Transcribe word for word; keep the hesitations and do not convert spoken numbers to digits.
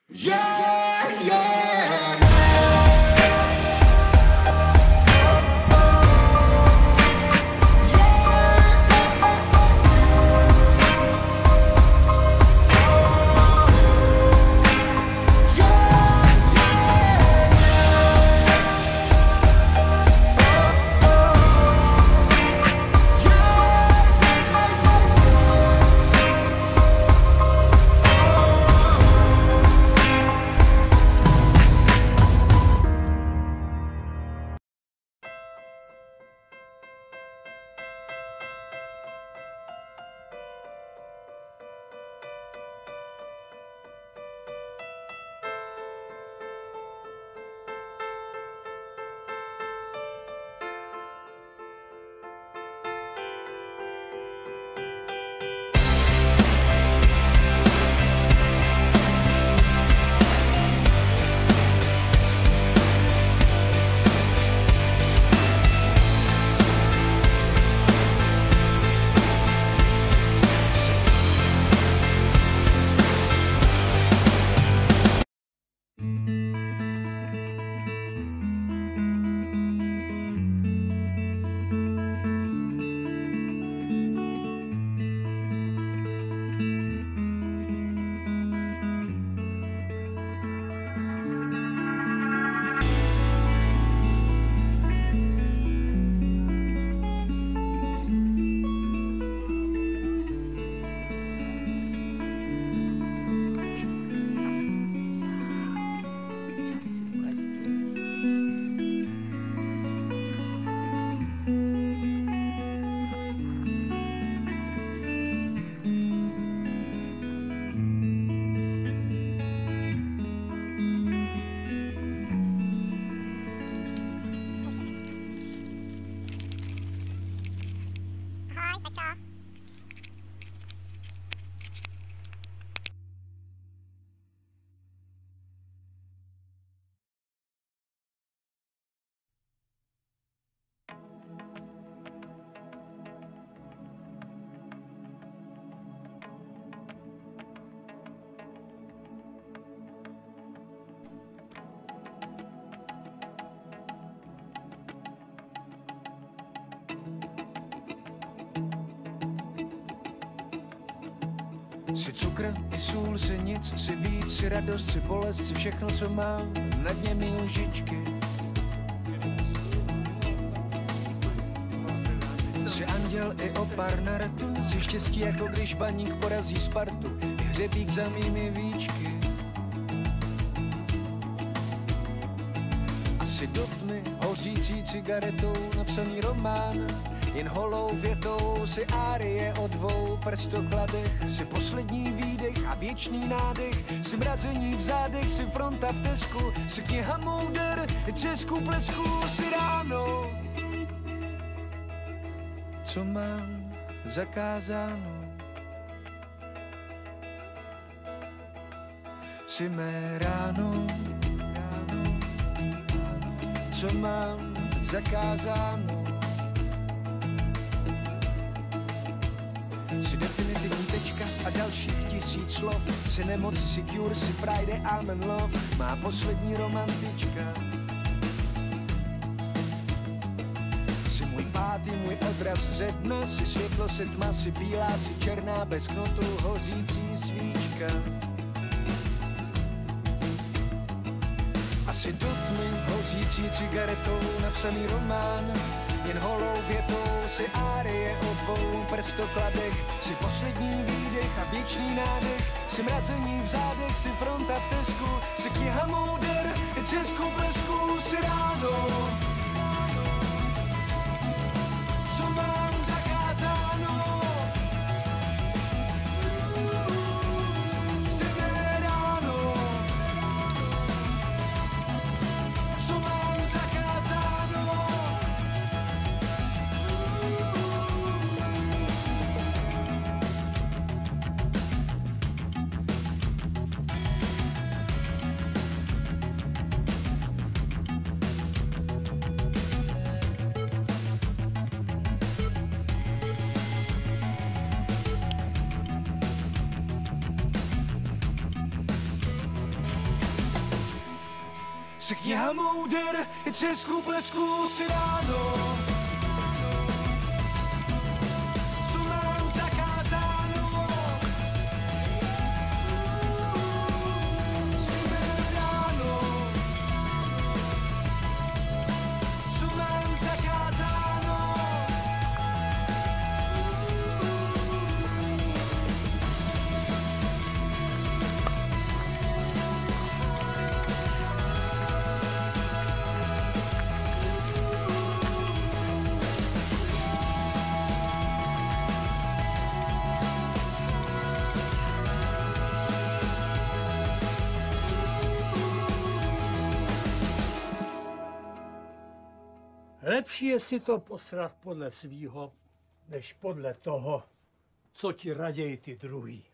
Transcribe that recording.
Yeah, yeah. Si cukr, i sůl, si nic, si víc, si radost, si bolest, si všechno, co mám, na dně mý lžičky. Si anděl i opar na rtu, si štěstí, jako když baník porazí Spartu, i hřebík za mými víčky. Asi do tmy, hořící cigaretou, napsaný román, jen holou větou, si árie o dvou prstokladech, si poslední výdech a věčný nádech, si mrazení v zádech, si fronta v Tesku, si kniha mouder, třesku plesku, si ráno, co mám zakázáno. Si mé ráno, ráno, co mám zakázáno. Si definitivní tečka a dalších tisíc slov, si nemoc, si cure, si Friday, amen love, má poslední romantička. Si můj pátý, můj odraz ze dne, si světlo, si tma, si bílá, si černá, bez knotu, hořící svíčka. Asi do tmy, hořící cigaretou, napsaný román, jen holou větou, si árie o dvou prstokladech, si poslední výdech a věčný nádech, si mrazení v zádech, si fronta v Tesku, si kniha mouder, třesku plesku, si ráno, co mám zakázáno. Si mé ráno, co mám zakázáno. se kniha mouder je třesku plesku si ráno. Co mám zakázáno? Si ráno. Co mám zakázáno? Lepší je si to posrat podle svýho, než podle toho, co ti raději ty druhý.